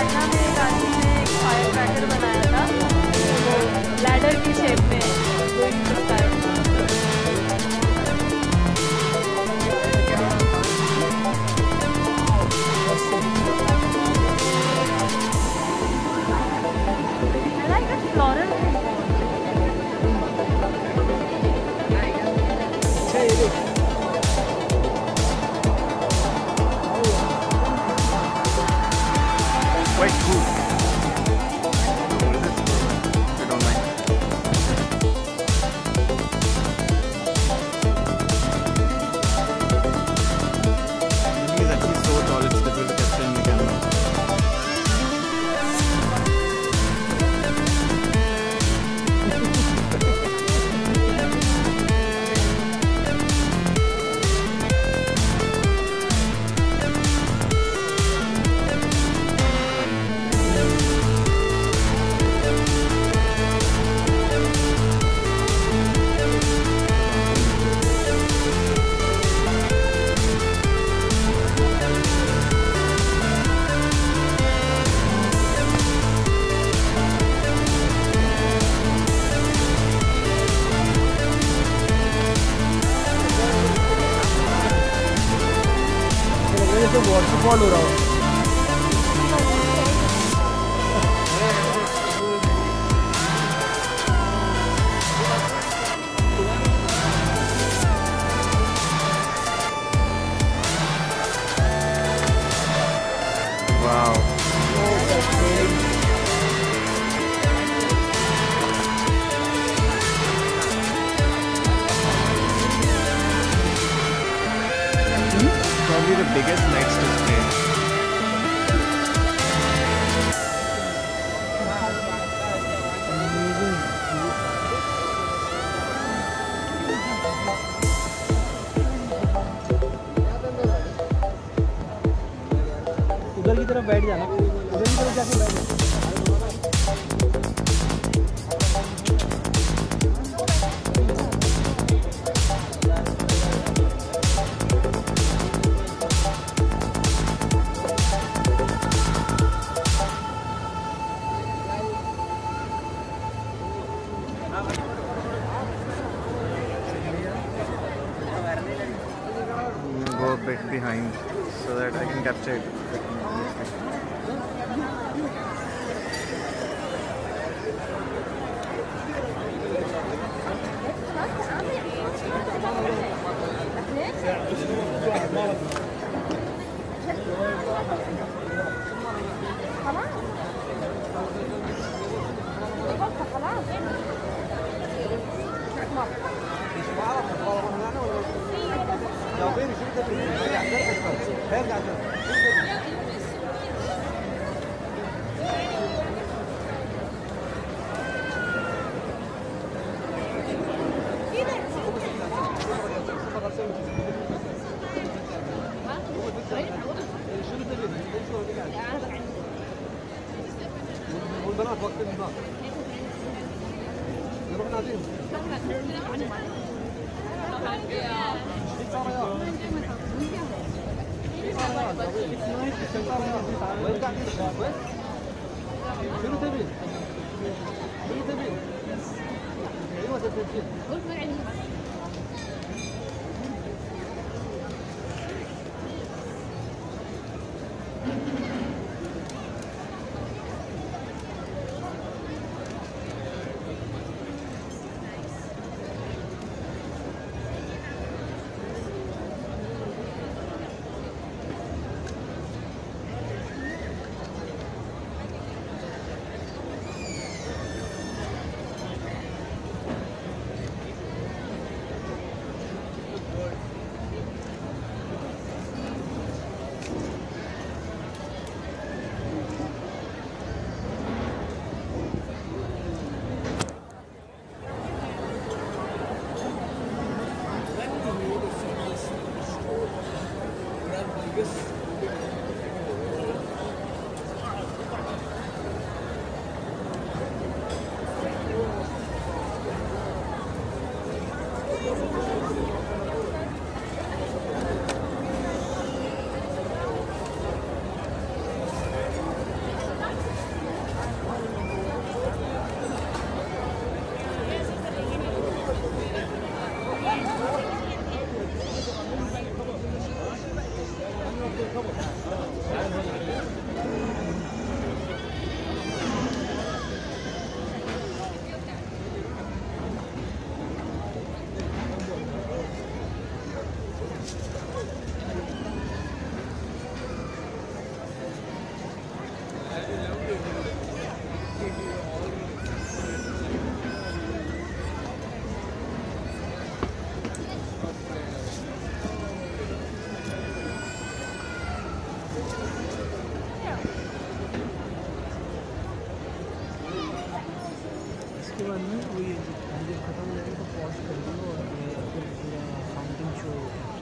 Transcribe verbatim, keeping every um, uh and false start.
ना मेरे दादी ने एक फायर क्रैकर बनाया था, वो लैडर की शेप में going to sky. I like the floral thing more. Quite cool. What is this? If you don't mind. This is actually so tall, it's difficult to capture in the camera. Waterfall हो रहा हो। Wow. Probably the biggest lights display. उधर की तरफ बैठ जाना, उधर की तरफ जाके बैठ जाना। Go a bit behind so that I can capture it. उसके बाद में वही जब खत्म हो जाएगा तो पॉज कर दो और फिर पूरा फाउंटेन शो